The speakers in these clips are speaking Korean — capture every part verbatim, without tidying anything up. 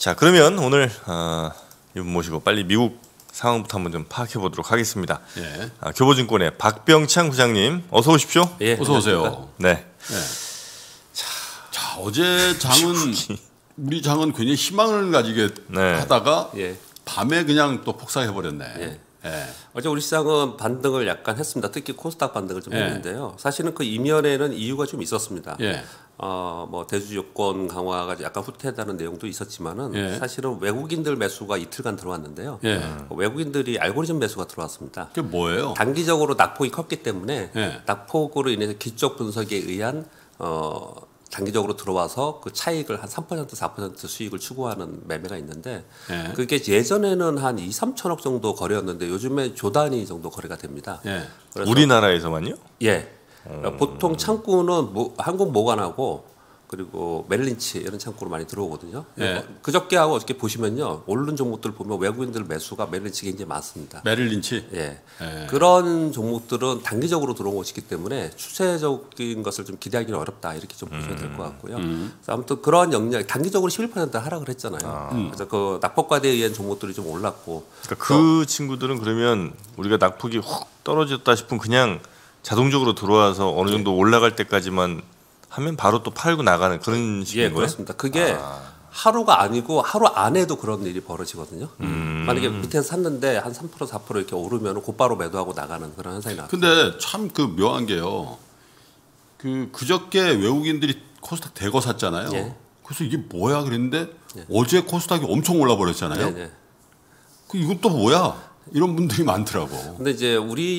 자, 그러면 오늘 어, 이분 모시고 빨리 미국 상황부터 한번 좀 파악해 보도록 하겠습니다. 예. 아, 교보증권의 박병창 부장님, 어서 오십시오. 예, 어서 오세요. 네. 예. 자, 자, 어제 장은 우리 장은 굉장히 희망을 가지게 네. 하다가 예. 밤에 그냥 또 폭삭해 버렸네. 예. 예. 어제 우리 시장은 반등을 약간 했습니다. 특히 코스닥 반등을 좀 예. 했는데요. 사실은 그 이면에는 이유가 좀 있었습니다. 예. 어, 뭐 대주 요건 강화가 약간 후퇴했다는 내용도 있었지만은 예. 사실은 외국인들 매수가 이틀간 들어왔는데요. 예. 어, 외국인들이 알고리즘 매수가 들어왔습니다. 그게 뭐예요? 단기적으로 낙폭이 컸기 때문에 예. 낙폭으로 인해서 기쪽 분석에 의한 어, 단기적으로 들어와서 그 차익을 한 삼 퍼센트, 사 퍼센트 수익을 추구하는 매매가 있는데 예. 그게 예전에는 한 이, 삼천억 정도 거래였는데 요즘에 조 단위 정도 거래가 됩니다. 예. 그래서 우리나라에서만요? 예. 보통 창구는 뭐, 한국 모관하고 그리고 멜린치 이런 창구로 많이 들어오거든요. 예. 그저께하고 어저께 보시면요. 오른 종목들 보면 외국인들 매수가 멜린치 굉장히 많습니다. 메릴 린치. 예. 예. 그런 종목들은 단기적으로 들어온 것이기 때문에 추세적인 것을 좀 기대하기는 어렵다 이렇게 좀 보셔야 될 것 같고요. 음. 그래서 아무튼 그러한 영역 단기적으로 십일 퍼센트 하락을 했잖아요. 그래서 그 낙폭과대에 의한 종목들이 좀 올랐고 그러니까 그 친구들은 그러면 우리가 낙폭이 훅 떨어졌다 싶으면 그냥 자동적으로 들어와서 어느 정도 올라갈 때까지만 하면 바로 또 팔고 나가는 그런 식인 예, 거예요? 그렇습니다. 그게 아. 하루가 아니고 하루 안에도 그런 일이 벌어지거든요. 음. 만약에 밑에서 샀는데 한 삼 퍼센트, 사 퍼센트 이렇게 오르면 곧바로 매도하고 나가는 그런 현상이 나죠. 근데 참 그 묘한 게요. 그 그저께 외국인들이 코스닥 대거 샀잖아요. 예. 그래서 이게 뭐야 그랬는데 예. 어제 코스닥이 엄청 올라 버렸잖아요. 네, 네. 그 이건 또 뭐야? 이런 분들이 많더라고. 근데 이제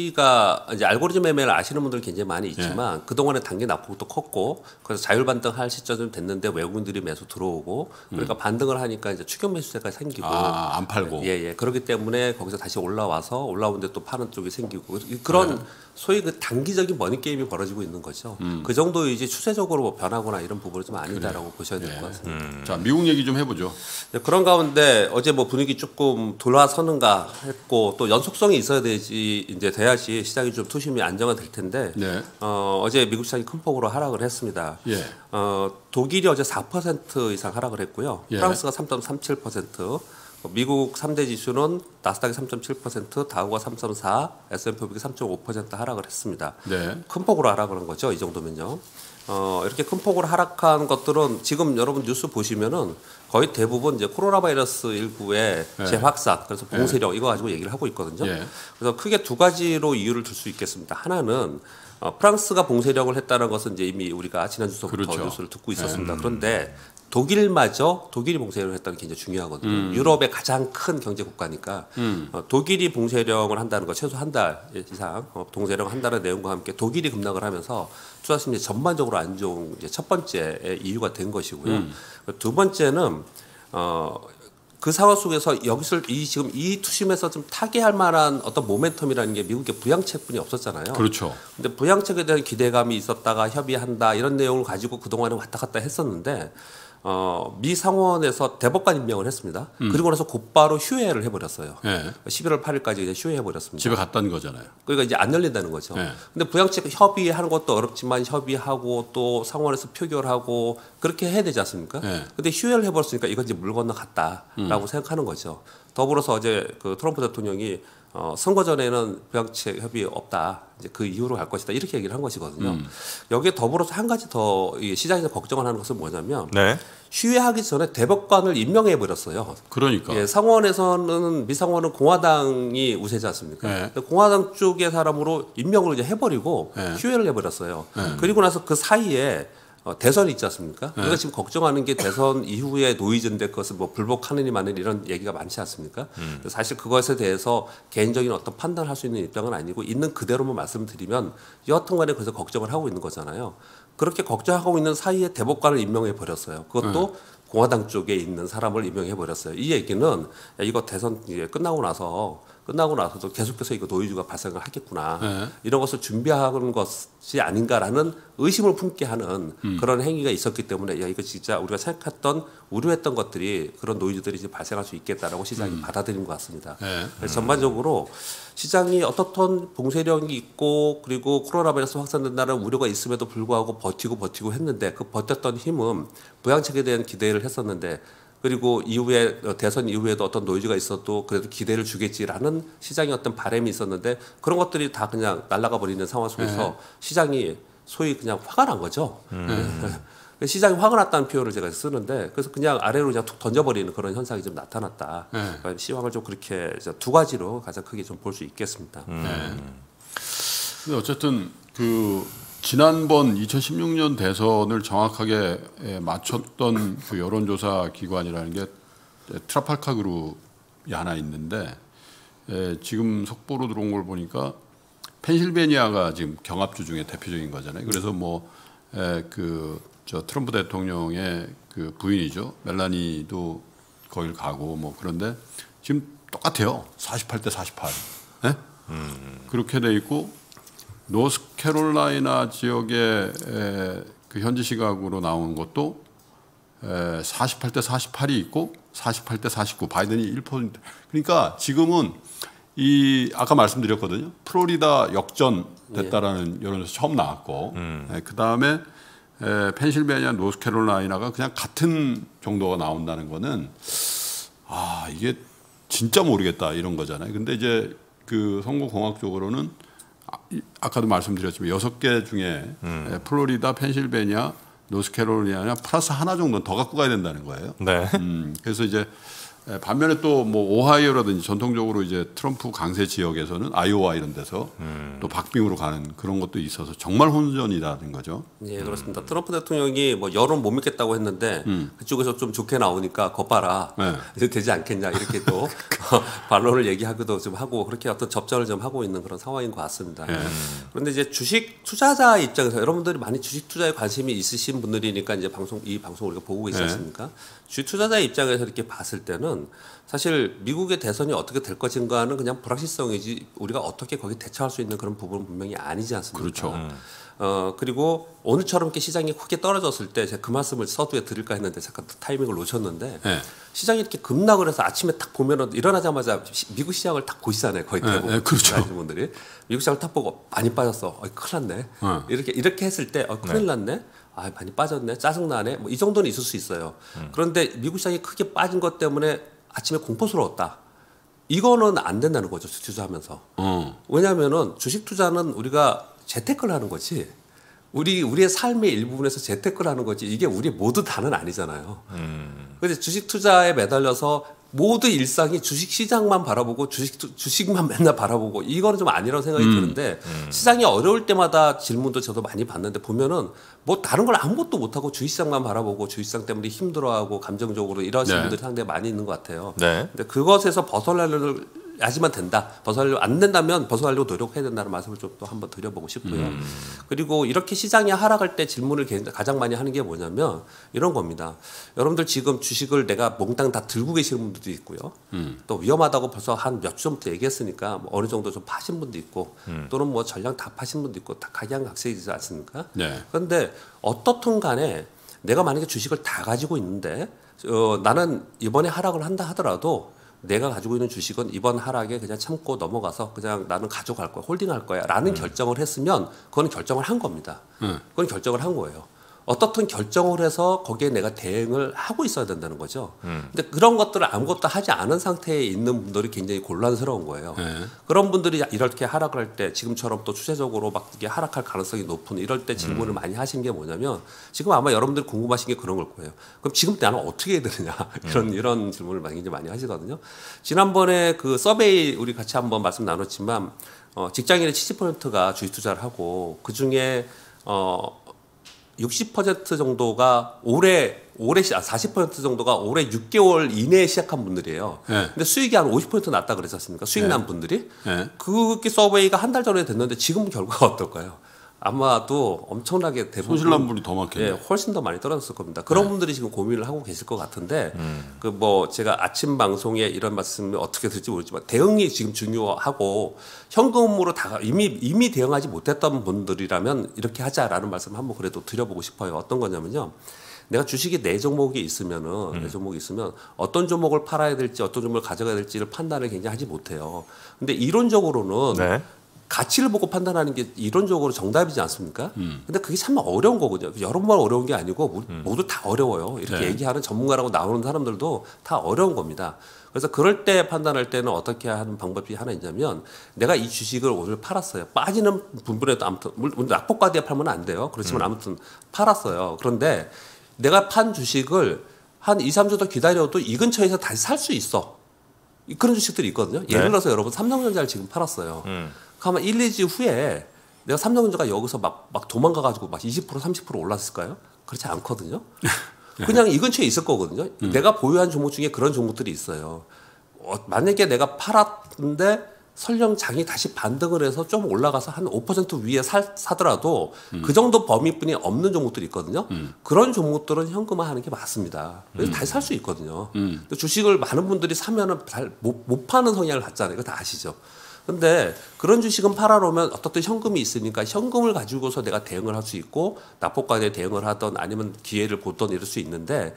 우리가 이제 알고리즘 매매를 아시는 분들 굉장히 많이 있지만 예. 그동안에 단기 낙폭도 컸고 그래서 자율 반등할 시점이 됐는데 외국인들이 매수 들어오고 그러니까 반등을 하니까 이제 추격 매수세가 생기고 아, 안 팔고. 예, 예. 그렇기 때문에 거기서 다시 올라와서 올라오는데 또 파는 쪽이 생기고 그런 소위 그 단기적인 머니 게임이 벌어지고 있는 거죠. 그 정도 이제 추세적으로 뭐 변하거나 이런 부분은 좀 아니다라고 보셔야 될 것 같습니다. 음. 자, 미국 얘기 좀 해보죠. 네, 그런 가운데 어제 뭐 분위기 조금 돌아서는가 했고 또 연속성이 있어야 되지 이제 돼야지 시장이 좀 투심이 안정화될 텐데 네. 어, 어제 미국 시장이 큰 폭으로 하락을 했습니다. 예. 어, 독일이 어제 사 퍼센트 이상 하락을 했고요. 예. 프랑스가 삼 점 삼칠 퍼센트, 미국 삼 대 지수는 나스닥이 삼 점 칠 퍼센트, 다우가 삼 점 사, 에스 앤 피 오백이 삼 점 오 퍼센트 하락을 했습니다. 네. 큰 폭으로 하락을 한 거죠. 이 정도면요. 어, 이렇게 큰 폭으로 하락한 것들은 지금 여러분 뉴스 보시면은 거의 대부분 이제 코로나 바이러스 일부의 네. 재확산, 그래서 봉쇄력 이거 가지고 얘기를 하고 있거든요. 예. 그래서 크게 두 가지로 이유를 들 수 있겠습니다. 하나는 어, 프랑스가 봉쇄력을 했다는 것은 이제 이미 우리가 지난주부터 그렇죠. 뉴스를 듣고 있었습니다. 그런데 독일마저 독일이 봉쇄력을 했다는 게 굉장히 중요하거든요. 음. 유럽의 가장 큰 경제 국가니까 음. 어, 독일이 봉쇄령을 한다는 거 최소 한 달 이상 어, 봉쇄령 한다는 내용과 함께 독일이 급락을 하면서 투자 심리 전반적으로 안 좋은 이제 첫 번째 이유가 된 것이고요. 음. 두 번째는 어, 그 상황 속에서 여기서 이 지금 이 투심에서 좀 타개할 만한 어떤 모멘텀이라는 게 미국의 부양책분이 없었잖아요. 그렇죠. 근데 부양책에 대한 기대감이 있었다가 협의한다 이런 내용을 가지고 그동안에 왔다 갔다 했었는데 어, 미 상원에서 대법관 임명을 했습니다. 음. 그리고 나서 곧바로 휴회를 해버렸어요. 예. 십일월 팔일까지 그냥 휴회해버렸습니다. 집에 갔다는 거잖아요. 그러니까 이제 안 열린다는 거죠. 네. 근데 부양책 협의하는 것도 어렵지만 협의하고 또 상원에서 표결하고 그렇게 해야 되지 않습니까? 네. 근데 휴회를 해버렸으니까 이건 이제 물 건너갔다라고 음. 생각하는 거죠. 더불어서 어제 그 트럼프 대통령이 어, 선거 전에는 부양책 협의 없다. 이제 그 이후로 갈 것이다. 이렇게 얘기를 한 것이거든요. 음. 여기에 더불어서 한 가지 더 이 시장에서 걱정을 하는 것은 뭐냐면 네. 휴회하기 전에 대법관을 임명해 버렸어요. 그러니까. 예, 상원에서는 미상원은 공화당이 우세지 않습니까? 네. 근데 공화당 쪽의 사람으로 임명을 이제 해버리고 네. 휴회를 해버렸어요. 네. 그리고 나서 그 사이에 어, 대선이 있지 않습니까? 우리가 지금 걱정하는 게 대선 이후에 노이즈인데 그것을 뭐 불복하느니 마느니 이런 얘기가 많지 않습니까? 음. 사실 그것에 대해서 개인적인 어떤 판단을 할 수 있는 입장은 아니고 있는 그대로만 말씀드리면 여하튼간에 그래서 걱정을 하고 있는 거잖아요. 그렇게 걱정하고 있는 사이에 대법관을 임명해 버렸어요. 그것도 네. 공화당 쪽에 있는 사람을 임명해 버렸어요. 이 얘기는 야, 이거 대선 이제 끝나고 나서 끝나고 나서도 계속해서 이거 노이즈가 발생을 하겠구나. 네. 이런 것을 준비하는 것이 아닌가라는 의심을 품게 하는 음. 그런 행위가 있었기 때문에 야 이거 진짜 우리가 생각했던 우려했던 것들이 그런 노이즈들이 이제 발생할 수 있겠다라고 시장이 받아들인 것 같습니다. 네. 그래서 전반적으로 시장이 어떻든 봉쇄력이 있고 그리고 코로나 바이러스 확산된다는 우려가 있음에도 불구하고 버티고 버티고 했는데 그 버텼던 힘은 부양책에 대한 기대를 했었는데 그리고 이후에 대선 이후에도 어떤 노이즈가 있어도 그래도 기대를 주겠지라는 시장의 어떤 바람이 있었는데 그런 것들이 다 그냥 날아가 버리는 상황 속에서 네. 시장이 소위 그냥 화가 난 거죠. 음. 시장이 화가 났다는 표현을 제가 쓰는데 그래서 그냥 아래로 그냥 툭 던져버리는 그런 현상이 좀 나타났다. 네. 그러니까 시황을 좀 그렇게 두 가지로 가장 크게 좀 볼 수 있겠습니다. 음. 네. 근데 어쨌든 그 지난번 이천십육 년 대선을 정확하게 맞췄던 그 여론조사 기관이라는 게 트라팔카 그룹이 하나 있는데 지금 속보로 들어온 걸 보니까 펜실베니아가 지금 경합주 중에 대표적인 거잖아요. 그래서 뭐 그 저 트럼프 대통령의 그 부인이죠. 멜라니도 거길 가고 뭐 그런데 지금 똑같아요. 사십팔 대 사십팔. 네? 음. 그렇게 돼 있고 노스캐롤라이나 지역의 그 현지 시각으로 나온 것도 사십팔 대 사십팔이 있고 사십팔 대 사십구 바이든이 일 퍼센트. 그러니까 지금은 이 아까 말씀드렸거든요. 플로리다 역전 됐다라는 예. 여론조사 처음 나왔고 음. 네, 그 다음에 펜실베니아, 노스캐롤라이나가 그냥 같은 정도가 나온다는 거는 아 이게 진짜 모르겠다 이런 거잖아요. 근데 이제 그 선거공학적으로는 아까도 말씀드렸지만 여섯 개 중에 음. 플로리다, 펜실베니아, 노스캐롤라이나 플러스 하나 정도는 더 갖고 가야 된다는 거예요. 네. 음, 그래서 이제 반면에 또 뭐 오하이오라든지 전통적으로 이제 트럼프 강세 지역에서는 아이오와 이런 데서 음. 또 박빙으로 가는 그런 것도 있어서 정말 혼전이라는 거죠. 네, 그렇습니다. 음. 트럼프 대통령이 뭐 여론 못 믿겠다고 했는데 음. 그쪽에서 좀 좋게 나오니까 거봐라 네. 이제 되지 않겠냐 이렇게 또 반론을 얘기하기도 좀 하고 그렇게 어떤 접전을 좀 하고 있는 그런 상황인 것 같습니다. 네. 그런데 이제 주식 투자자 입장에서 여러분들이 많이 주식 투자에 관심이 있으신 분들이니까 이제 방송 이 방송 우리가 보고 있지 않습니까? 네. 주식 투자자 입장에서 이렇게 봤을 때는 사실 미국의 대선이 어떻게 될 것인가는 그냥 불확실성이지 우리가 어떻게 거기 대처할 수 있는 그런 부분은 분명히 아니지 않습니까? 그렇죠. 음. 어 그리고 오늘처럼 이렇게 시장이 크게 떨어졌을 때 제가 그 말씀을 서두에 드릴까 했는데 잠깐 타이밍을 놓쳤는데 네. 시장이 이렇게 급락을 해서 아침에 딱 보면은 일어나자마자 시, 미국 시장을 딱 보시잖아요. 거의 대부분 네, 네, 그렇죠. 분들이 미국 시장을 딱 보고 많이 빠졌어. 어이, 큰일 났네. 네. 이렇게 이렇게 했을 때 어, 큰일 네. 났네. 아 많이 빠졌네. 짜증나네. 뭐 이 정도는 있을 수 있어요. 음. 그런데 미국 시장이 크게 빠진 것 때문에 아침에 공포스러웠다. 이거는 안 된다는 거죠. 투자하면서. 음. 왜냐하면은 주식 투자는 우리가 재테크를 하는 거지. 우리 우리의 삶의 일부분에서 재테크를 하는 거지. 이게 우리 모두 다는 아니잖아요. 음. 그래서 주식 투자에 매달려서 모두 일상이 주식 시장만 바라보고 주식 주식만 맨날 바라보고 이거는 좀 아니라고 생각이 음. 드는데 음. 시장이 어려울 때마다 질문도 저도 많이 받는데 보면은 뭐 다른 걸 아무것도 못 하고 주식시장만 바라보고 주식시장 때문에 힘들어하고 감정적으로 이러신 네. 분들이 상당히 많이 있는 것 같아요. 네. 근데 그것에서 벗어나려는 야지만 된다. 벗어나려 안 된다면 벗어나려고 노력해야 된다는 말씀을 좀 또 한번 드려보고 싶고요. 음. 그리고 이렇게 시장이 하락할 때 질문을 가장 많이 하는 게 뭐냐면 이런 겁니다. 여러분들 지금 주식을 내가 몽땅 다 들고 계시는 분들도 있고요. 음. 또 위험하다고 벌써 한 몇 주 전부터 얘기했으니까 뭐 어느 정도 좀 파신 분도 있고 음. 또는 뭐 전량 다 파신 분도 있고 다 각양각색이지 않습니까? 네. 그런데 어떻든 간에 내가 만약에 주식을 다 가지고 있는데 어, 나는 이번에 하락을 한다 하더라도 내가 가지고 있는 주식은 이번 하락에 그냥 참고 넘어가서 그냥 나는 가져갈 거야, 홀딩할 거야 라는 음. 결정을 했으면 그건 결정을 한 겁니다. 음. 그건 결정을 한 거예요. 어떻든 결정을 해서 거기에 내가 대응을 하고 있어야 된다는 거죠. 음. 근데 그런 것들을 아무것도 하지 않은 상태에 있는 분들이 굉장히 곤란스러운 거예요. 네. 그런 분들이 이렇게 하락을 할 때 지금처럼 또 추세적으로 막 이게 하락할 가능성이 높은 이럴 때 질문을 음. 많이 하신 게 뭐냐면 지금 아마 여러분들이 궁금하신 게 그런 걸 거예요. 그럼 지금 나는 어떻게 해야 되느냐 이런 음. 이런 질문을 많이 많이 하시거든요. 지난번에 그 서베이 우리 같이 한번 말씀 나눴지만 어, 직장인의 칠십 퍼센트가 주식 투자를 하고 그 중에 어 육십 퍼센트 정도가 올해 올해 아 사십 퍼센트 정도가 올해 육 개월 이내에 시작한 분들이에요. 네. 근데 수익이 한 오십 퍼센트 났다 그랬었습니까? 수익 난 네. 분들이. 네. 그게 서베이가 한 달 전에 됐는데 지금 결과가 어떨까요? 아마도 엄청나게 대부분 손실난 분이 더 많겠네요. 예, 훨씬 더 많이 떨어졌을 겁니다. 그런 네. 분들이 지금 고민을 하고 계실 것 같은데 음. 그 뭐 제가 아침 방송에 이런 말씀을 어떻게 들을지 모르지만 대응이 지금 중요하고 현금으로 다 이미 이미 대응하지 못했던 분들이라면 이렇게 하자라는 말씀 한번 그래도 드려보고 싶어요. 어떤 거냐면요. 내가 주식이 네 종목이 있으면은 음. 네 종목이 있으면 어떤 종목을 팔아야 될지 어떤 종목을 가져가야 될지를 판단을 굉장히 하지 못해요. 근데 이론적으로는 네. 가치를 보고 판단하는 게 이론적으로 정답이지 않습니까? 음. 근데 그게 참 어려운 거거든요. 여러분만 어려운 게 아니고 모두 다 어려워요. 이렇게 네. 얘기하는 전문가라고 나오는 사람들도 다 어려운 겁니다. 그래서 그럴 때 판단할 때는 어떻게 하는 방법이 하나 있냐면 내가 이 주식을 오늘 팔았어요. 빠지는 분분에도 아무튼 물론 낙폭과대에 팔면 안 돼요. 그렇지만 음. 아무튼 팔았어요. 그런데 내가 판 주식을 한 이, 삼 주 더 기다려도 이 근처에서 다시 살 수 있어. 그런 주식들이 있거든요. 예를 네. 들어서 여러분 삼성전자를 지금 팔았어요. 음. 그러면 일, 이 주 후에 내가 삼성전자가 여기서 막, 막 도망가가지고 막 이십 퍼센트, 삼십 퍼센트 올랐을까요? 그렇지 않거든요. 그냥 이 근처에 있을 거거든요. 음. 내가 보유한 종목 중에 그런 종목들이 있어요. 어, 만약에 내가 팔았는데 설령 장이 다시 반등을 해서 좀 올라가서 한 오 퍼센트 위에 살, 사더라도 음. 그 정도 범위뿐이 없는 종목들이 있거든요. 그런 종목들은 현금화하는 게 맞습니다. 그래서 다시 살 수 있거든요. 음. 근데 주식을 많은 분들이 사면은 잘 못 못 파는 성향을 갖잖아요. 이거 다 아시죠? 근데 그런 주식은 팔아놓으면 어떻든 현금이 있으니까 현금을 가지고서 내가 대응을 할 수 있고 납폭과대에 대응을 하던 아니면 기회를 보던 이럴 수 있는데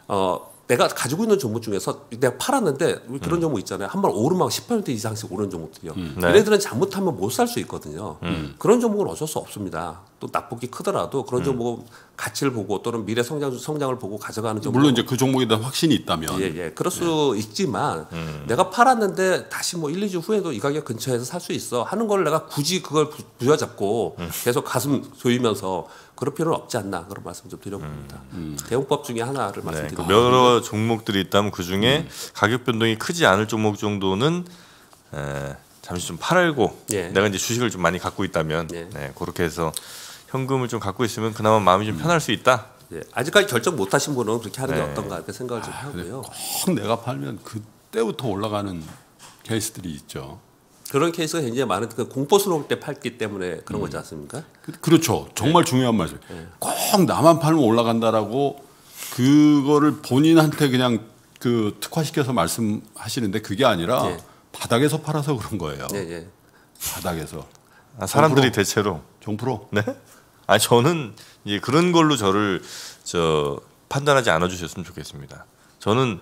어 내가 가지고 있는 종목 중에서 내가 팔았는데 그런 종목 있잖아요. 한 번 오르면 십 퍼센트 이상씩 오르는 종목들이요. 네. 얘네들은 잘못하면 못 살 수 있거든요. 그런 종목은 어쩔 수 없습니다. 또 낙폭이 크더라도 그런 종목은 가치를 보고 또는 미래 성장, 성장을 보고 가져가는 종목. 물론 이제 그 종목에 대한 확신이 있다면 예, 예. 그럴 수 있지만 내가 팔았는데 다시 뭐 일, 이 주 후에도 이 가격 근처에서 살 수 있어 하는 걸 내가 굳이 그걸 부- 부여잡고 계속 가슴 조이면서 그럴 필요는 없지 않나 그런 말씀 좀 드려봅니다. 대응법 중에 하나를 네, 말씀드립니다. 그 여러 종목들이 있다면 그 중에 가격 변동이 크지 않을 종목 정도는 에, 잠시 좀 팔고 예. 내가 이제 주식을 좀 많이 갖고 있다면 예. 네, 그렇게 해서 현금을 좀 갖고 있으면 그나마 마음이 좀 편할 수 있다. 예. 아직까지 결정 못하신 분은 그렇게 하는 게 네. 어떤가 이렇게 생각을 좀 하고요. 꼭 내가 팔면 그때부터 올라가는 케이스들이 있죠. 그런 케이스가 굉장히 많은 그 공포스러울 때 팔기 때문에 그런 거지 않습니까? 그- 그렇죠. 정말 중요한 말씀. 꼭 나만 팔면 올라간다라고 그거를 본인한테 그냥 그 특화시켜서 말씀하시는데 그게 아니라 예. 바닥에서 팔아서 그런 거예요. 예, 예. 바닥에서. 아, 사람들이 정프로. 대체로 정프로. 네? 아 저는 이제 그런 걸로 저를 저 판단하지 않아 주셨으면 좋겠습니다. 저는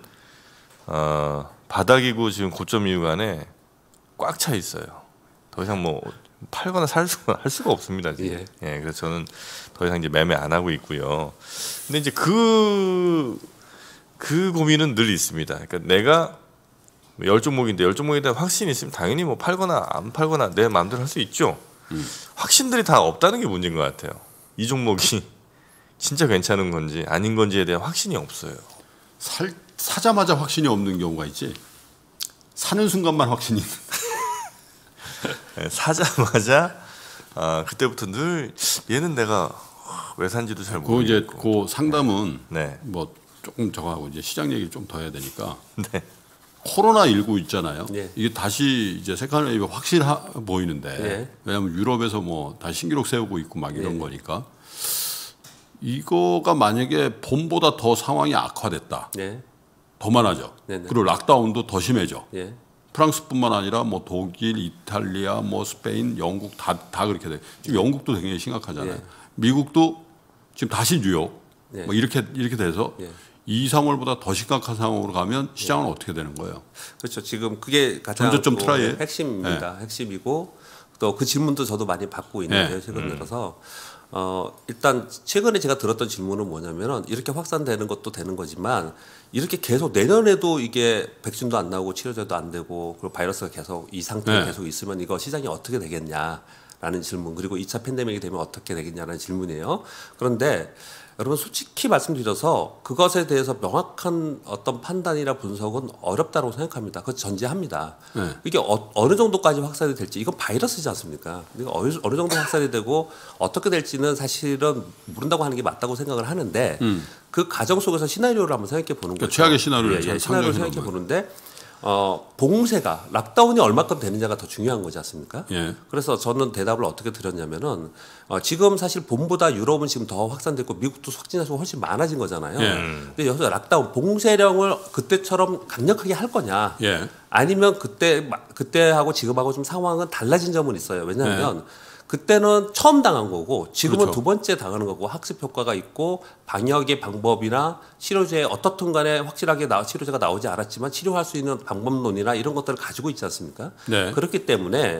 어, 바닥이고 지금 고점 이후간에 꽉 차 있어요. 더 이상 뭐 팔거나 살 수가 할 수가 없습니다. 지금. 예. 예. 그래서 저는 더 이상 이제 매매 안 하고 있고요. 근데 이제 그, 그 고민은 늘 있습니다. 그러니까 내가 열 종목인데 열 종목에 대한 확신이 있으면 당연히 뭐 팔거나 안 팔거나 내 마음대로 할 수 있죠. 음. 확신들이 다 없다는 게 문제인 것 같아요. 이 종목이 진짜 괜찮은 건지 아닌 건지에 대한 확신이 없어요. 살 사자마자 확신이 없는 경우가 있지. 사는 순간만 확신이 있는. 예, 사자마자 아, 그때부터 늘 얘는 내가 왜 산지도 잘 그 모르겠고. 이제 그 상담은 네. 뭐 조금 저거하고 이제 시장 얘기를 좀 더 해야 되니까 네. 코로나 십구 있잖아요. 예. 이게 다시 이제 세컨 웨이브 확실하 보이는데 예. 왜냐하면 유럽에서 뭐 다시 신기록 세우고 있고 막 이런 예. 거니까 이거가 만약에 봄보다 더 상황이 악화됐다. 네. 더 많아져. 네네. 그리고 락다운도 더 심해져. 예. 프랑스뿐만 아니라 뭐 독일, 이탈리아, 뭐 스페인, 영국 다 다 그렇게 돼. 지금 영국도 굉장히 심각하잖아요. 예. 미국도 지금 다시 뉴욕 예. 뭐 이렇게 이렇게 돼서 예. 이 상황보다 더 심각한 상황으로 가면 시장은 어떻게 되는 거예요? 그렇죠. 지금 그게 가장 전저점 또 트라이에? 핵심입니다. 핵심이고 또 그 질문도 저도 많이 받고 있는데요. 네. 최근 들어서 어 일단 최근에 제가 들었던 질문은 뭐냐면은 이렇게 확산되는 것도 되는 거지만 이렇게 계속 내년에도 이게 백신도 안 나오고 치료제도 안 되고 그리고 바이러스가 계속 이 상태가 네. 계속 있으면 이거 시장이 어떻게 되겠냐라는 질문 그리고 이 차 팬데믹이 되면 어떻게 되겠냐라는 질문이에요. 그런데 여러분 솔직히 말씀드려서 그것에 대해서 명확한 어떤 판단이나 분석은 어렵다고 생각합니다. 그것 전제합니다. 네. 이게 어, 어느 정도까지 확산이 될지 이건 바이러스지 않습니까? 이거 어느, 어느 정도 확산이 되고 어떻게 될지는 사실은 모른다고 하는 게 맞다고 생각을 하는데 그 과정 속에서 시나리오를 한번 생각해 보는 음. 그러니까 거죠. 최악의 시나리오를 예, 잘 예, 시나리오를 상정해 생각해 놓은 보는데 어, 봉쇄가 락다운이 얼마큼 되느냐가 더 중요한 거지 않습니까? 예. 그래서 저는 대답을 어떻게 드렸냐면은 어, 지금 사실 봄보다 유럽은 지금 더 확산됐고 미국도 확진자 수가 훨씬 많아진 거잖아요. 예. 근데 여기서 락다운 봉쇄령을 그때처럼 강력하게 할 거냐? 예. 아니면 그때 그때하고 지금하고 좀 상황은 달라진 점은 있어요. 왜냐하면 그때는 처음 당한 거고 지금은 그렇죠. 두 번째 당하는 거고 학습 효과가 있고 방역의 방법이나 치료제 어떻든 간에 확실하게 나, 치료제가 나오지 않았지만 치료할 수 있는 방법론이나 이런 것들을 가지고 있지 않습니까? 네. 그렇기 때문에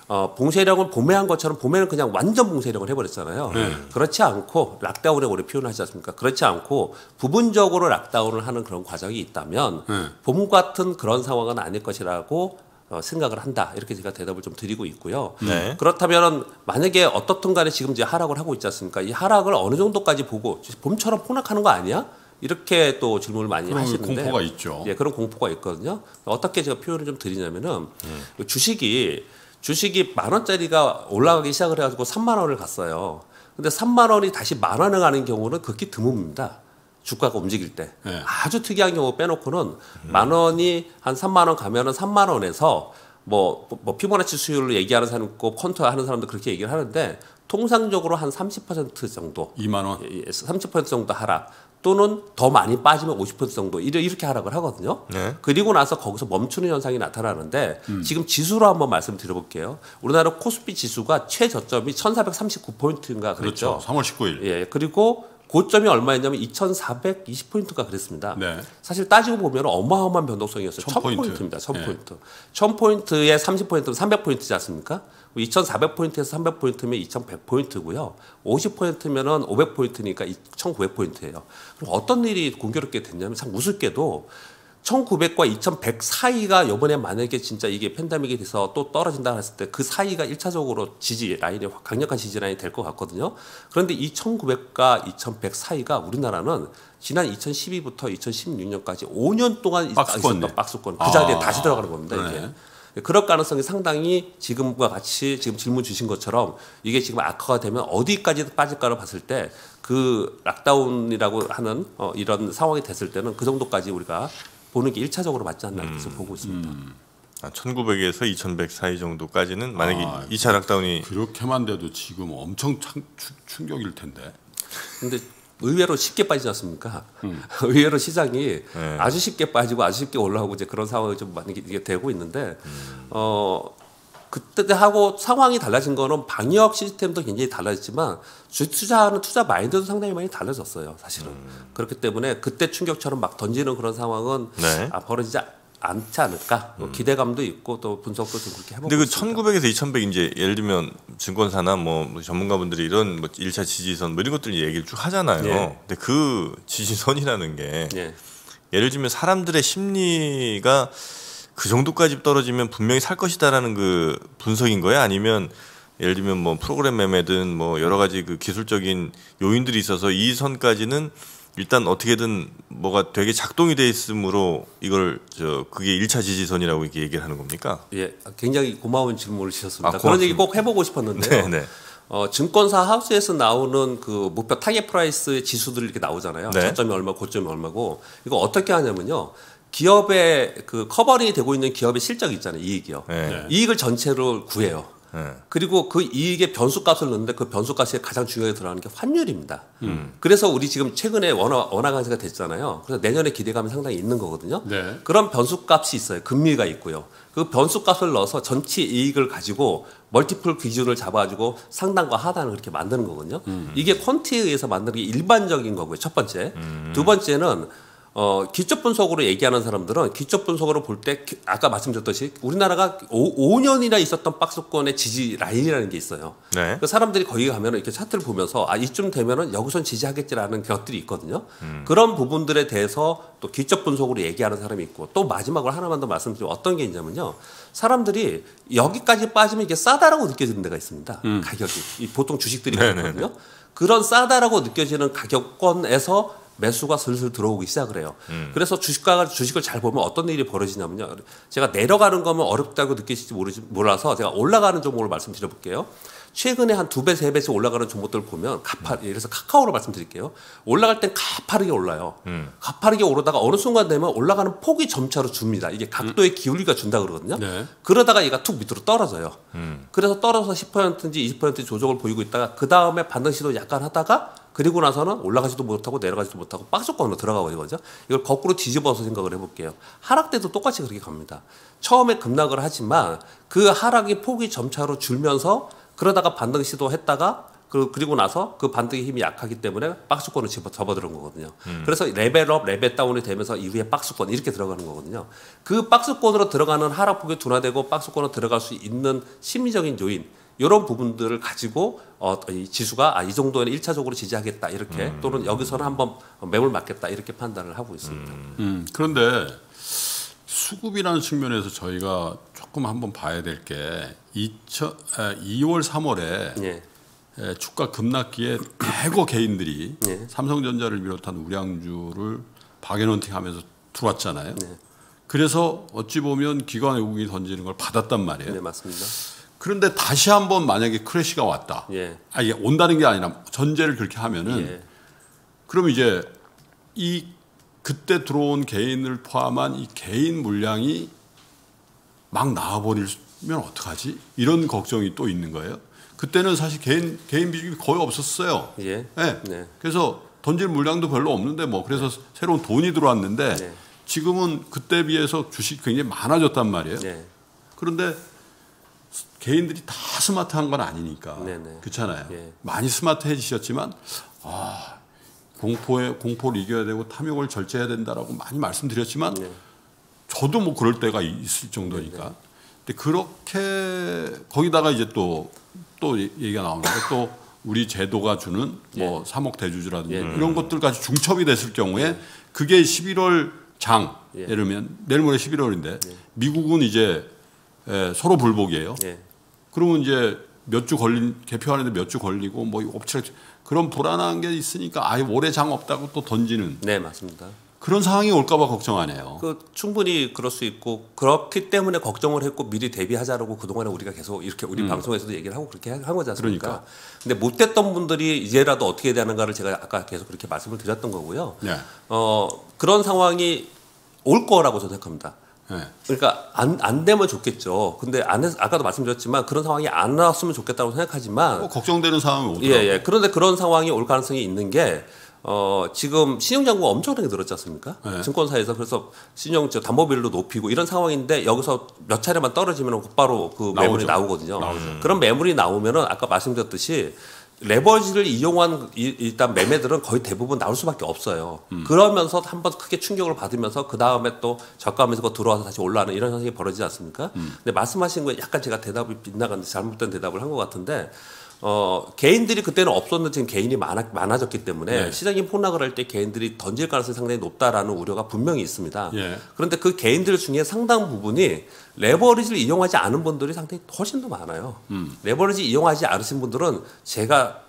어, 봉쇄령을 봄에 한 것처럼 봄에는 그냥 완전 봉쇄령을 해버렸잖아요. 네. 그렇지 않고 락다운에 오래 표현하지 않습니까? 그렇지 않고 부분적으로 락다운을 하는 그런 과정이 있다면 네. 봄 같은 그런 상황은 아닐 것이라고 어, 생각을 한다. 이렇게 제가 대답을 좀 드리고 있고요. 네. 그렇다면 만약에 어떻든 간에 지금 이제 하락을 하고 있지 않습니까? 이 하락을 어느 정도까지 보고 봄처럼 폭락하는 거 아니야? 이렇게 또 질문을 많이 그런 하시는데 공포가 있죠. 예, 그런 공포가 있거든요. 어떻게 제가 표현을 좀 드리냐면은 음. 주식이 주식이 만 원짜리가 올라가기 시작을 해가지고 삼만 원을 갔어요. 근데 삼만 원이 다시 만 원을 가는 경우는 극히 드뭅니다. 주가가 움직일 때. 네. 아주 특이한 경우 빼놓고는 음. 만 원이 한 삼만 원 가면은 삼만 원에서 뭐, 뭐 피보나치 수율을 얘기하는 사람 있고 콘투어 하는 사람도 그렇게 얘기를 하는데 통상적으로 한 삼십 퍼센트 정도. 이만 원. 예, 삼십 퍼센트 정도 하락. 또는 더 많이 빠지면 오십 퍼센트 정도 이렇게 하락을 하거든요. 네. 그리고 나서 거기서 멈추는 현상이 나타나는데 음. 지금 지수로 한번 말씀드려볼게요. 우리나라 코스피 지수가 최저점이 천사백삼십구 포인트인가 그랬죠. 그렇죠. 삼월 십구일. 예, 그리고 고점이 얼마였냐면 이천사백이십 포인트가 그랬습니다. 네. 사실 따지고 보면 어마어마한 변동성이었어요. 천 천 포인트. 포인트입니다. 천 네. 포인트. 천 포인트에 삼십 포인트면 삼백 포인트지 않습니까? 이천사백 포인트에서 삼백 포인트면 이천백 포인트고요. 오십 포인트면은 오백 포인트니까 천구백 포인트예요. 그럼 어떤 일이 공교롭게 됐냐면 참 우습게도 천구백과 이천백 사이가 이번에 만약에 진짜 이게 팬데믹이 돼서 또 떨어진다 했을 때 그 사이가 일차적으로 지지 라인이 강력한 지지 라인이 될 것 같거든요. 그런데 이 천구백과 이천백 사이가 우리나라는 지난 이천십이부터 이천십육 년까지 오 년 동안 박스권. 있었던 박스권 그 자리에 아. 다시 들어가는 겁니다. 이게. 네. 그럴 가능성이 상당히 지금과 같이 지금 질문 주신 것처럼 이게 지금 악화가 되면 어디까지 빠질까를 봤을 때 그 락다운이라고 하는 어 이런 상황이 됐을 때는 그 정도까지 우리가 보는 게 일차적으로 맞지 않나 이렇게 음, 보고 있습니다. 음. 아, 천구백에서 이천백 사이 정도까지는 만약에 아, 이 차 락다운이 그렇게만 돼도 지금 엄청 창, 충, 충격일 텐데. 근데 의외로 쉽게 빠지지 않습니까? 음. 의외로 시장이 네. 아주 쉽게 빠지고 아주 쉽게 올라오고 이제 그런 상황이 좀 많이 이게 되고 있는데 음. 어 그때하고 상황이 달라진 거는 방역 시스템도 굉장히 달라졌지만 주 투자하는 투자 마인드도 상당히 많이 달라졌어요, 사실은. 음. 그렇기 때문에 그때 충격처럼 막 던지는 그런 상황은 네. 아, 벌어지지 않지 않을까 뭐 기대감도 있고 또 분석도 좀 그렇게 해보고 근데 그 있습니다. 천구백에서 이천백 이제 예를 들면 증권사나 뭐 전문가분들이 이런 뭐 일 차 지지선 뭐 이런 것들 얘기를 쭉 하잖아요. 예. 근데 그 지지선이라는 게 예. 예를 들면 사람들의 심리가 그 정도까지 떨어지면 분명히 살 것이다라는 그 분석인 거예요? 아니면 예를 들면 뭐 프로그램 매매든 뭐 여러 가지 그 기술적인 요인들이 있어서 이 선까지는 일단 어떻게든 뭐가 되게 작동이 돼 있으므로 이걸 저 그게 일 차 지지선이라고 이렇게 얘기를 하는 겁니까? 예, 굉장히 고마운 질문을 주셨습니다. 아, 그런 고맙습니다. 얘기 꼭 해보고 싶었는데요. 네, 네. 어, 증권사 하우스에서 나오는 그 목표 타겟 프라이스의 지수들이 이렇게 나오잖아요. 네. 저점이 얼마, 고점이 얼마고 이거 어떻게 하냐면요. 기업의 그 커버링이 되고 있는 기업의 실적이 있잖아요. 이익이요. 네. 이익을 전체로 구해요. 네. 그리고 그 이익의 변수값을 넣는데 그 변수값이 가장 중요하게 들어가는 게 환율입니다. 음. 그래서 우리 지금 최근에 원화, 원화 강세가 됐잖아요. 그래서 내년에 기대감이 상당히 있는 거거든요. 네. 그런 변수값이 있어요. 금리가 있고요. 그 변수값을 넣어서 전체 이익을 가지고 멀티플 기준을 잡아가지고 상단과 하단을 그렇게 만드는 거거든요. 음. 이게 퀀티에 의해서 만드는 게 일반적인 거고요. 첫 번째. 음. 두 번째는 어, 기초 분석으로 얘기하는 사람들은 기초 분석으로 볼 때 아까 말씀드렸듯이 우리나라가 오 년이나 있었던 박스권의 지지 라인이라는 게 있어요. 네. 그 사람들이 거기 가면은 이렇게 차트를 보면서 아 이쯤 되면은 여기선 지지하겠지라는 것들이 있거든요. 음. 그런 부분들에 대해서 또 기초 분석으로 얘기하는 사람이 있고 또 마지막으로 하나만 더 말씀드리면 어떤 게 있냐면요. 사람들이 여기까지 빠지면 이게 싸다라고 느껴지는 데가 있습니다. 음. 가격이 이 보통 주식들이 그렇거든요. 그런 싸다라고 느껴지는 가격권에서 매수가 슬슬 들어오기 시작을 해요. 음. 그래서 주식가 주식을 잘 보면 어떤 일이 벌어지냐면요. 제가 내려가는 거면 어렵다고 느끼실지 모르지, 몰라서 제가 올라가는 종목을 말씀드려볼게요. 최근에 한 두 배, 세 배씩 올라가는 종목들 보면 가파, 예를 들어서 카카오로 말씀드릴게요. 올라갈 땐 가파르게 올라요. 음. 가파르게 오르다가 어느 순간 되면 올라가는 폭이 점차로 줍니다. 이게 각도의 기울기가 준다 그러거든요. 네. 그러다가 얘가 툭 밑으로 떨어져요. 음. 그래서 떨어져서 십 퍼센트인지 이십 퍼센트 조정을 보이고 있다가 그 다음에 반등 시도 약간 하다가 그리고 나서는 올라가지도 못하고 내려가지도 못하고 박스권으로 들어가 버리거든요. 이걸 거꾸로 뒤집어서 생각을 해볼게요. 하락 때도 똑같이 그렇게 갑니다. 처음에 급락을 하지만 그 하락의 폭이 점차로 줄면서 그러다가 반등 시도했다가 그, 그리고 나서 그 반등의 힘이 약하기 때문에 박스권을 집어 접어들은 거거든요. 음. 그래서 레벨업, 레벨 다운이 되면서 이후에 박스권 이렇게 들어가는 거거든요. 그 박스권으로 들어가는 하락폭이 둔화되고 박스권으로 들어갈 수 있는 심리적인 요인 이런 부분들을 가지고 어, 이 지수가 아, 이 정도는 일차적으로 지지하겠다 이렇게 음. 또는 여기서는 한번 매물 맞겠다 이렇게 판단을 하고 있습니다. 음. 음. 그런데 수급이라는 측면에서 저희가 조금 한번 봐야 될 게 이월, 삼월에 예. 주가 급락기에 대거 개인들이 예. 삼성전자를 비롯한 우량주를 바게넌팅하면서 들어왔잖아요. 예. 그래서 어찌 보면 기관 외국인이 던지는 걸 받았단 말이에요. 네, 맞습니다. 그런데 다시 한번 만약에 크래시가 왔다. 예. 아, 이게 온다는 게 아니라 전제를 그렇게 하면은 예. 그럼 이제 이 그때 들어온 개인을 포함한 이 개인 물량이 막 나와버리면 어떡하지? 이런 걱정이 또 있는 거예요. 그때는 사실 개인 개인 비중이 거의 없었어요. 예. 네. 네. 그래서 던질 물량도 별로 없는데 뭐 그래서 네. 새로운 돈이 들어왔는데 네. 지금은 그때 비해서 주식이 굉장히 많아졌단 말이에요. 네. 그런데 개인들이 다 스마트한 건 아니니까 네, 네. 그렇잖아요. 예. 많이 스마트해지셨지만 아, 공포에 공포를 이겨야 되고 탐욕을 절제해야 된다라고 많이 말씀드렸지만 네. 저도 뭐 그럴 때가 있을 정도니까. 네, 네. 근데 그렇게 거기다가 이제 또 또 얘기가 나오는데 또 우리 제도가 주는 뭐 예. 삼억 대주주라든지 예. 이런 것들까지 중첩이 됐을 경우에 그게 십일월 장 예. 예를 들면 내일 모레 십일월인데 예. 미국은 이제 에, 서로 불복이에요. 예. 그러면 이제 몇 주 걸린 개표하는데 몇 주 걸리고 뭐 업체 그런 불안한 게 있으니까 아예 올해 장 없다고 또 던지는. 네, 맞습니다. 그런 상황이 올까봐 걱정하네요. 그 충분히 그럴 수 있고 그렇기 때문에 걱정을 했고 미리 대비하자라고 그동안에 우리가 계속 이렇게 우리 음. 방송에서도 얘기를 하고 그렇게 한 거지 않습니까? 그러니까. 근데 못됐던 분들이 이제라도 어떻게 되는가를 제가 아까 계속 그렇게 말씀을 드렸던 거고요. 네. 어, 그런 상황이 올 거라고 저는 생각합니다. 네. 그러니까 안, 안 되면 좋겠죠. 근데 안 했, 아까도 말씀드렸지만 그런 상황이 안 나왔으면 좋겠다고 생각하지만 뭐 걱정되는 상황이 오더라고요. 예, 예. 그런데 그런 상황이 올 가능성이 있는 게 어, 지금 신용장구가 엄청나게 늘었지 않습니까? 네. 증권사에서 그래서 신용 담보비율도 높이고 이런 상황인데 여기서 몇 차례만 떨어지면 곧바로 그 매물이 나오죠. 나오거든요. 나오죠. 그런 매물이 나오면은 아까 말씀드렸듯이 레버리지를 이용한 이, 일단 매매들은 거의 대부분 나올 수밖에 없어요. 음. 그러면서 한번 크게 충격을 받으면서 그 다음에 또 저가하면서 그거 들어와서 다시 올라가는 이런 현상이 벌어지지 않습니까? 음. 근데 말씀하신 거에 약간 제가 대답이 빗나갔는데 잘못된 대답을 한 것 같은데 어, 개인들이 그때는 없었는데 지금 개인이 많아, 많아졌기 때문에 네. 시장이 폭락을 할 때 개인들이 던질 가능성이 상당히 높다라는 우려가 분명히 있습니다. 네. 그런데 그 개인들 중에 상당 부분이 레버리지를 이용하지 않은 분들이 상당히 훨씬 더 많아요. 음. 레버리지 이용하지 않으신 분들은 제가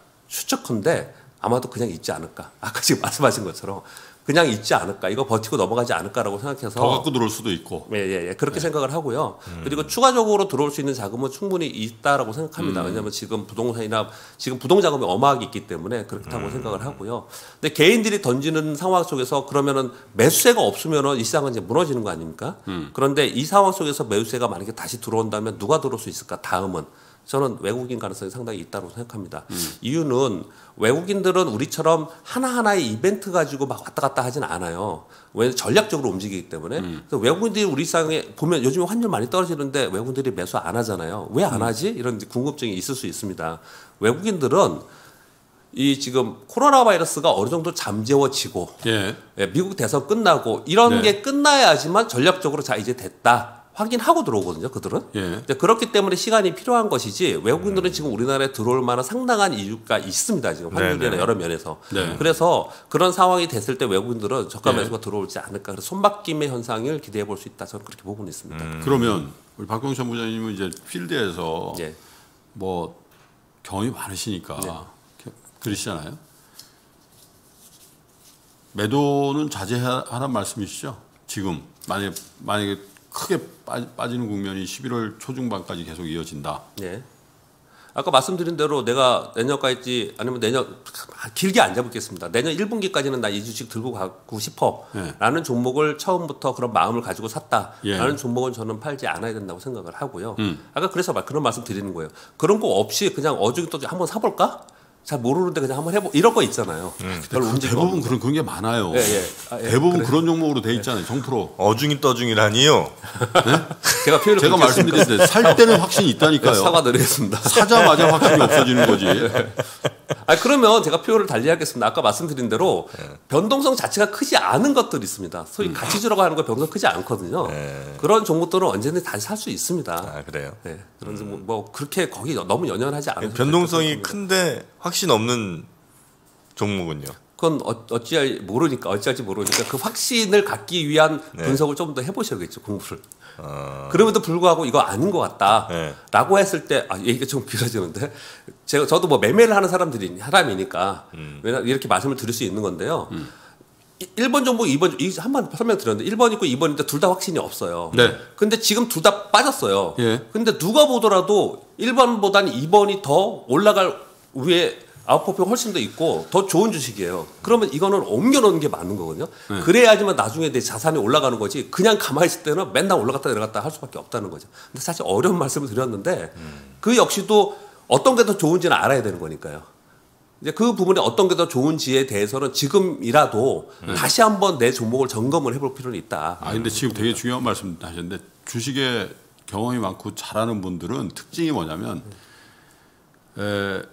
추측컨대 아마도 그냥 있지 않을까. 아까 지금 말씀하신 것처럼 그냥 있지 않을까. 이거 버티고 넘어가지 않을까라고 생각해서 더 갖고 들어올 수도 있고. 예, 예, 예. 그렇게 네. 생각을 하고요. 음. 그리고 추가적으로 들어올 수 있는 자금은 충분히 있다라고 생각합니다. 음. 왜냐하면 지금 부동산이나 지금 부동 자금이 어마하게 있기 때문에 그렇다고 음. 생각을 하고요. 근데 개인들이 던지는 상황 속에서 그러면은 매수세가 없으면은 이 시장은 이제 무너지는 거 아닙니까? 음. 그런데 이 상황 속에서 매수세가 만약에 다시 들어온다면 누가 들어올 수 있을까? 다음은. 저는 외국인 가능성이 상당히 있다고 생각합니다. 음. 이유는 외국인들은 우리처럼 하나하나의 이벤트 가지고 막 왔다 갔다 하진 않아요. 왜 전략적으로 움직이기 때문에. 음. 그래서 외국인들이 우리 시장에 보면 요즘에 환율 많이 떨어지는데 외국인들이 매수 안 하잖아요. 왜 안 하지? 이런 궁금증이 있을 수 있습니다. 외국인들은 이 지금 코로나 바이러스가 어느 정도 잠재워지고 예. 예, 미국 대선 끝나고 이런 네. 게 끝나야지만 전략적으로 자 이제 됐다. 확인하고 들어오거든요, 그들은. 예. 그렇기 때문에 시간이 필요한 것이지 외국인들은 음. 지금 우리나라에 들어올 만한 상당한 이유가 있습니다, 지금 환율이나 여러 면에서. 네. 그래서 그런 상황이 됐을 때 외국인들은 저가 네. 매수가 들어올지 않을까. 그래서 손바뀜의 현상을 기대해 볼 수 있다. 저는 그렇게 보고 있습니다. 음. 그러면 우리 박병천 부장님은 이제 필드에서 예. 뭐 경험이 많으시니까 네. 그러시잖아요. 매도는 자제하라는 말씀이시죠? 지금 만약에 만약에 크게 빠지는 국면이 십일월 초중반까지 계속 이어진다. 네. 아까 말씀드린 대로 내가 내년까지 아니면 내년 길게 안 잡겠습니다. 내년 일 분기까지는 나 이 주식 들고 가고 싶어 네. 라는 종목을 처음부터 그런 마음을 가지고 샀다라는 예. 종목은 저는 팔지 않아야 된다고 생각을 하고요. 음. 아까 그래서 막 그런 말씀 드리는 거예요. 그런 거 없이 그냥 어중이 또 한번 사볼까? 잘 모르는데 그냥 한번 해보 이런 거 있잖아요. 음. 별 움직임 대부분 없는 그런 그런 게 많아요. 예, 예. 아, 예. 대부분 그래. 그런 종목으로 돼 있잖아요. 정프로. 어중이 떠중이라니요. 제가 표현을 제가 그렇게 했습니까? 말씀드렸는데 살 때는 확신이 있다니까요. 사과드리겠습니다. 사자마자 확신이 없어지는 거지. 아 그러면 제가 표현을 달리하겠습니다. 아까 말씀드린 대로 변동성 자체가 크지 않은 것들이 있습니다. 소위 음. 가치주라고 하는 거 변동성 크지 않거든요. 네. 그런 종목들은 언제든지 다시 살 수 있습니다. 아 그래요. 네, 그런 종목 뭐 그렇게 거기 너무 연연하지 않아요. 변동성이 큰데 확신 없는 종목은요. 그건 어, 어찌할 모르니까 어찌할지 모르니까 그 확신을 갖기 위한 네. 분석을 좀 더 해보셔야겠죠 공부를. 어... 그럼에도 불구하고 이거 아닌 것 같다라고 네. 했을 때 아, 얘기가 좀 길어지는데 제가 저도 뭐 매매를 하는 사람들이 사람이니까 음. 왜냐 이렇게 말씀을 드릴 수 있는 건데요. 음. 일 번 종목, 이 번 한번 설명드렸는데 일 번 있고 이 번인데 둘 다 확신이 없어요. 네. 근데 지금 둘 다 빠졌어요. 예. 근데 누가 보더라도 일 번보다는 이 번이 더 올라갈 위에 아웃퍼폼이 훨씬 더 있고 더 좋은 주식이에요. 그러면 이거는 옮겨놓는 게 맞는 거거든요. 네. 그래야지만 나중에 내 자산이 올라가는 거지. 그냥 가만히 있을 때는 맨날 올라갔다 내려갔다 할 수밖에 없다는 거죠. 근데 사실 어려운 말씀을 드렸는데 음. 그 역시도 어떤 게 더 좋은지는 알아야 되는 거니까요. 이제 그 부분에 어떤 게 더 좋은지에 대해서는 지금이라도 네. 다시 한번 내 종목을 점검을 해볼 필요는 있다. 아 근데 지금 되게 중요한 말씀 하셨는데 주식에 경험이 많고 잘하는 분들은 특징이 뭐냐면 에,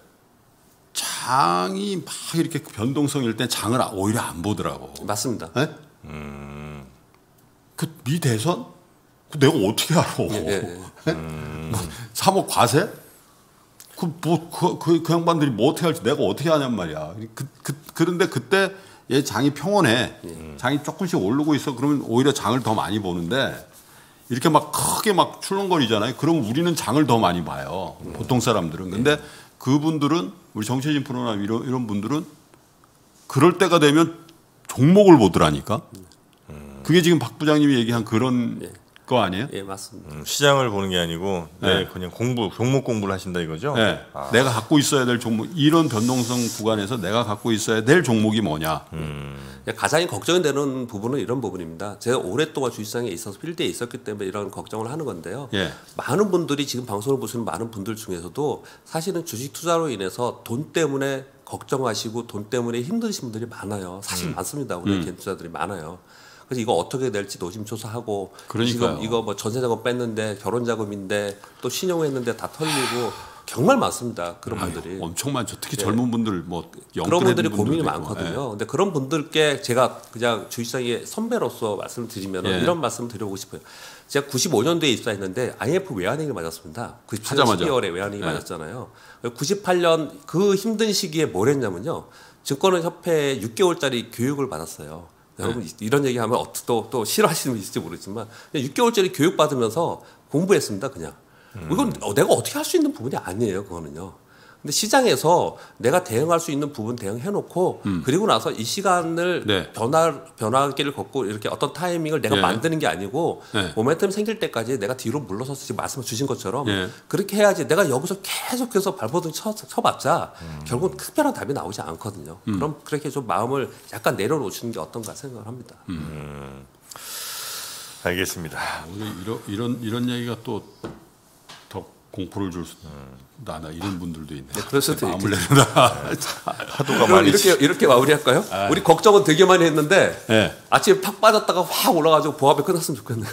장이 막 이렇게 변동성일 때 장을 오히려 안 보더라고. 맞습니다. 네? 음. 그 미대선? 그 내가 어떻게 알아? 예, 예. 음. 삼억 과세? 그 뭐 그 그 그 양반들이 뭐 어떻게 할지 내가 어떻게 하냔 말이야. 그, 그 그런데 그때 얘 장이 평온해. 장이 조금씩 오르고 있어. 그러면 오히려 장을 더 많이 보는데 이렇게 막 크게 막 출렁거리잖아요. 그럼 우리는 장을 더 많이 봐요. 보통 사람들은. 근데 그분들은 우리 정체진 프로나 이런 이런 분들은 그럴 때가 되면 종목을 보더라니까. 그게 지금 박 부장님이 얘기한 그런 예. 거 아니에요? 예, 맞습니다. 음, 시장을 보는 게 아니고 네, 네. 그냥 공부 종목 공부를 하신다 이거죠. 네. 아. 내가 갖고 있어야 될 종목 이런 변동성 구간에서 내가 갖고 있어야 될 종목이 뭐냐. 음. 가장 걱정이 되는 부분은 이런 부분입니다. 제가 오랫동안 주식시장에 있어서 필드에 있었기 때문에 이런 걱정을 하는 건데요. 예. 많은 분들이 지금 방송을 보시는 많은 분들 중에서도 사실은 주식 투자로 인해서 돈 때문에 걱정하시고 돈 때문에 힘드신 분들이 많아요. 사실 음. 많습니다. 우리 음. 개인 투자들이 많아요. 그래서 이거 어떻게 될지 노심초사하고 그러니까요. 지금 이거 뭐 전세자금 뺐는데 결혼자금인데 또 신용했는데 다 털리고 정말 많습니다. 그런 아유, 분들이. 엄청 많죠. 특히 예. 젊은 분들 뭐 그런 분들이 고민이 분들도 있고. 많거든요. 근데 그런 분들께 제가 그냥 주식시장의 선배로서 말씀을 드리면 예. 이런 말씀을 드려보고 싶어요. 제가 구십오 년도에 입사했는데 아이엠에프 외환위기 맞았습니다. 구십칠 년 하자마자. 십이월에 외환위기 예. 맞았잖아요. 구십팔 년 그 힘든 시기에 뭘 했냐면요. 증권협회에 육 개월짜리 교육을 받았어요. 여러분 이런 얘기하면 또, 또 싫어하시는 분 있을지 모르지만 그냥 육 개월짜리 교육 받으면서 공부했습니다. 그냥. 이건 내가 어떻게 할 수 있는 부분이 아니에요. 그거는요. 근데 시장에서 내가 대응할 수 있는 부분 대응해놓고 음. 그리고 나서 이 시간을 네. 변화 변화기를 걷고 이렇게 어떤 타이밍을 내가 예. 만드는 게 아니고 네. 모멘텀 생길 때까지 내가 뒤로 물러서서 지금 말씀 주신 것처럼 예. 그렇게 해야지 내가 여기서 계속해서 발버둥 쳐, 쳐봤자 음. 결국은 특별한 답이 나오지 않거든요. 그럼 그렇게 좀 마음을 약간 내려놓으시는 게 어떤가 생각을 합니다. 음. 알겠습니다. 오늘 이런 이런 이런 얘기가 또 더 공포를 줄 수도 나나 이런 분들도 있네. 네, 그럴 수도 마음을 있겠죠. 내린다. 하도가 그럼 많이 이렇게 이렇게 마무리할까요? 우리 걱정은 되게 많이 했는데 네. 아침에 팍 빠졌다가 확 올라가지고 보합에 끝났으면 좋겠네요.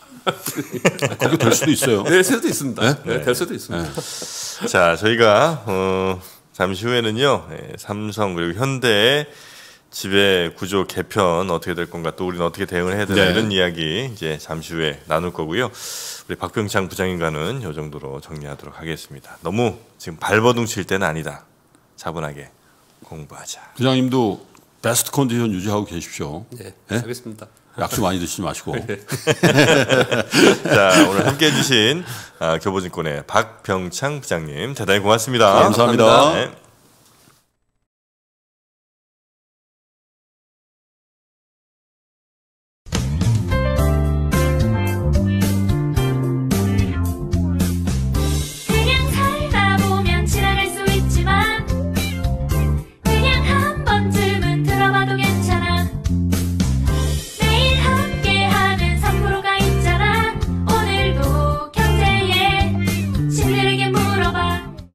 그렇게 될 수도 있어요. 될 수도 있습니다. 네? 네, 될 수도 있습니다. 자, 저희가 어, 잠시 후에는요 예, 삼성 그리고 현대의 지배 구조 개편 어떻게 될 건가 또 우리는 어떻게 대응을 해야 되나 네. 이런 이야기 이제 잠시 후에 나눌 거고요. 우리 박병창 부장님과는 이 정도로 정리하도록 하겠습니다. 너무 지금 발버둥 칠 때는 아니다. 차분하게 공부하자. 부장님도 베스트 컨디션 유지하고 계십시오. 네, 네? 알겠습니다. 약수 많이 드시지 마시고. 자, 오늘 함께해 주신 아, 교보증권의 박병창 부장님 대단히 고맙습니다. 감사합니다. 감사합니다. 네.